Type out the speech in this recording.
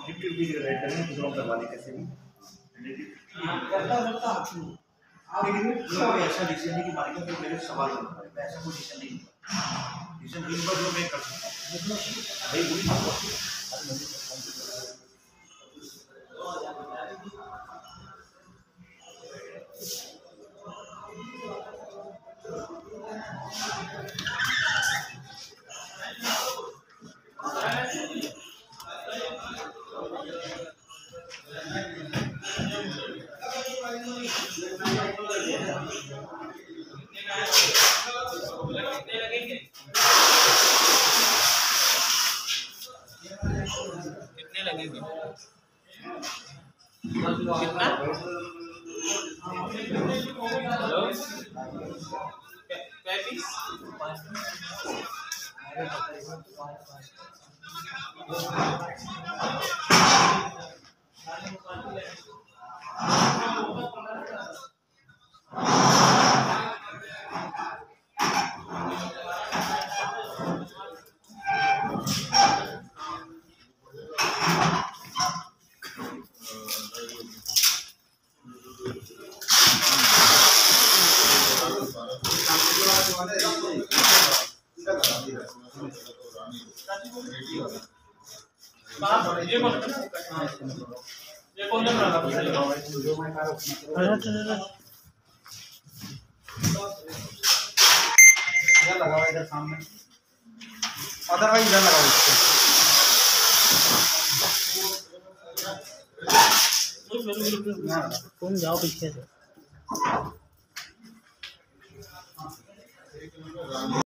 50 rupees का rate करेंगे दूसरों को करवा दें कैसे भी लेकिन ऐसा डिसीजन नहीं कि मार्केट में मेरे सवाल करना पड़ेगा, ऐसा कोई डिसीजन नहीं है। डिसीजन दिन भर जो मैं कर सकता हूँ भाई वही कितने लगेंगे? कितना? हेलो ये कौन लग रहा है लगा हुआ इधर सामने अदरवाइज इधर लगा हुआ तुम जाओ पीछे से।